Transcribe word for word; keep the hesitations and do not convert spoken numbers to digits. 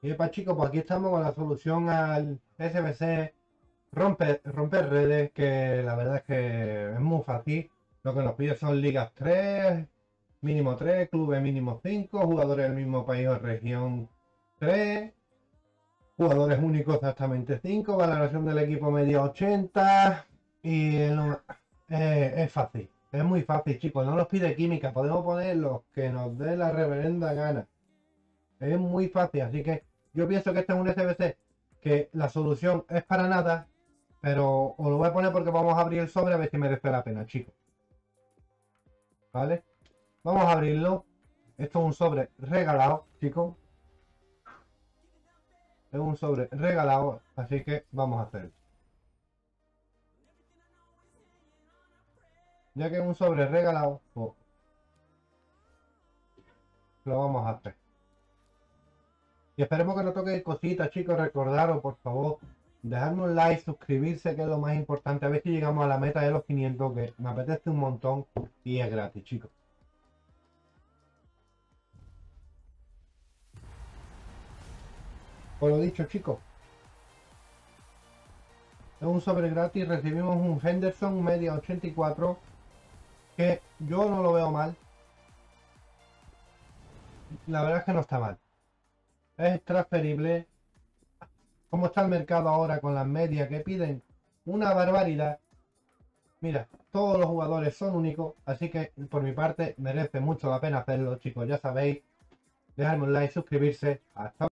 Y epa chicos, pues aquí estamos con la solución al S B C romper, romper redes, que la verdad es que es muy fácil. Lo que nos pide son ligas tres, mínimo tres, clubes mínimo cinco, jugadores del mismo país o región tres, jugadores únicos exactamente cinco, valoración del equipo media ochenta y el- eh, es fácil, es muy fácil chicos, no nos pide química, podemos poner los que nos dé la reverenda gana. Es muy fácil, así que yo pienso que este es un S B C que la solución es para nada, pero os lo voy a poner porque vamos a abrir el sobre a ver si merece la pena, chicos. ¿Vale? Vamos a abrirlo. Esto es un sobre regalado, chicos. Es un sobre regalado, así que vamos a hacerlo. Ya que es un sobre regalado, pues lo vamos a hacer. Y esperemos que no toque cositas, chicos. Recordaros, por favor, dejarme un like, suscribirse, que es lo más importante. A ver si llegamos a la meta de los quinientos, que me apetece un montón y es gratis, chicos. Por lo dicho, chicos, es un sobre gratis. Recibimos un Henderson media ochenta y cuatro, que yo no lo veo mal. La verdad es que no está mal. Es transferible. ¿Cómo está el mercado ahora con las medias que piden? Una barbaridad. Mira, todos los jugadores son únicos, así que por mi parte merece mucho la pena hacerlo, chicos. Ya sabéis, dejarme un like, suscribirse. Hasta